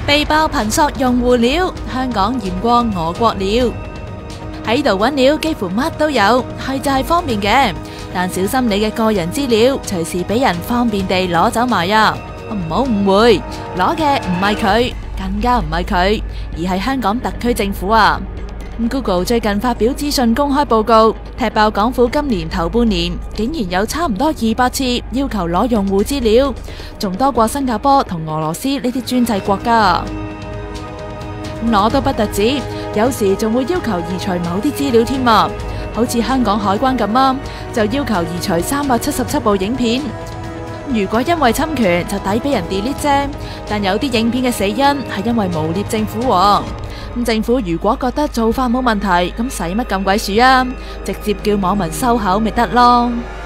被爆頻索用戶料，香港嚴過俄國了。喺度揾料幾乎乜都有，係就係方便嘅，但小心你嘅個人資料隨時俾人方便地攞走埋啊！唔好誤會，攞嘅唔係佢，更加唔係佢，而係香港特區政府啊！Google 最近發表資訊公開報告，踢爆港府今年頭半年竟然有差唔多200次要求攞用戶資料，仲多過新加坡同俄羅斯呢啲專制國家。攞都不特止，有時仲會要求移除某啲資料添啊！好似香港海關咁啊，就要求移除377部影片。如果因為侵權就抵俾人 delete 啫，但有啲影片嘅死因係因為誣衊政府喎。政府如果覺得做法冇問題，咁使乜咁鬼鼠啊？直接叫網民收口咪得咯。